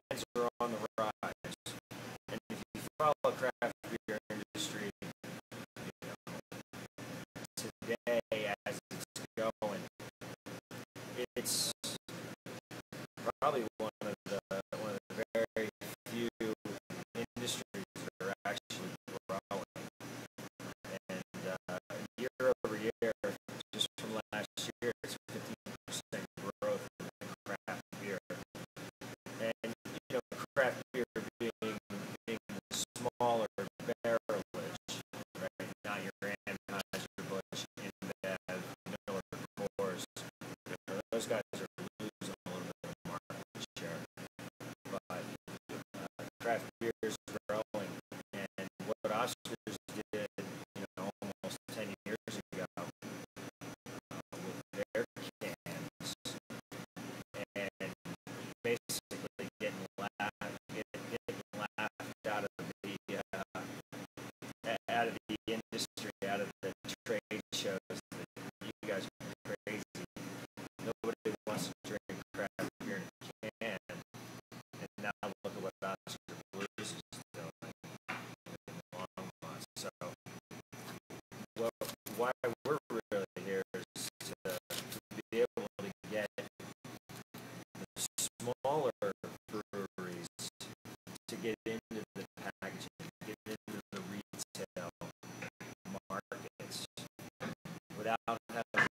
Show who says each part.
Speaker 1: cans are on the rise. And if you follow craft beer industry, you know, today as it's going, it's probably one of the very few industries that are actually growing. And year over year, just from last year, it's 15% growth in craft beer. And you know, craft beer being the smaller barrelage, right? Not your Anheuser-Busch, InBev, Miller Coors. You know, those guys are losing a little bit of market share, but craft beer is growing. And what Oscars did, you know, almost 10 years ago with their cans, and basically getting laughed out of the industry, out of the trade shows that you guys are crazy. Nobody wants to drink craft beer in a can, and now look at what Oscar Blues is doing in the long run. So, well, why we're really here is to be able to get the smaller breweries to get into the packaging, get into the retail markets without having